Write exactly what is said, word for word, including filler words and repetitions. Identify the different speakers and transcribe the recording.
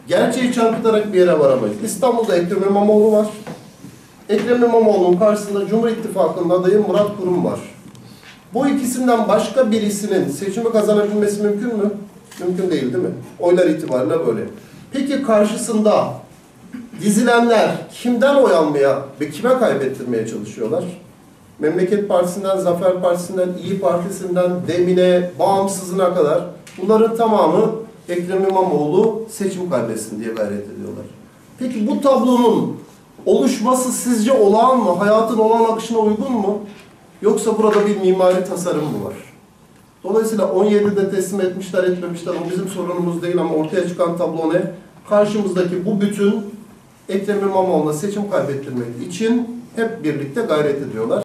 Speaker 1: gerçeği çarpıtarak bir yere varamayız. İstanbul'da Ekrem İmamoğlu var. Ekrem İmamoğlu'nun karşısında Cumhur İttifakı'nın adayı Murat Kurum var. Bu ikisinden başka birisinin seçimi kazanabilmesi mümkün mü? Mümkün değil, değil mi? Oylar itibariyle böyle. Peki karşısında dizilenler kimden oy almaya ve kime kaybettirmeye çalışıyorlar? Memleket Partisi'nden, Zafer Partisi'nden, İyi Partisi'nden, Demine, Bağımsız'ına kadar bunların tamamı Ekrem İmamoğlu seçim kaybetsin diye gayret ediyorlar. Peki bu tablonun oluşması sizce olağan mı? Hayatın olağan akışına uygun mu? Yoksa burada bir mimari tasarım mı var? Dolayısıyla on yedide teslim etmişler, etmemişler. O bizim sorunumuz değil ama ortaya çıkan tablo ne? Karşımızdaki bu bütün Ekrem İmamoğlu'na seçim kaybettirmek için hep birlikte gayret ediyorlar.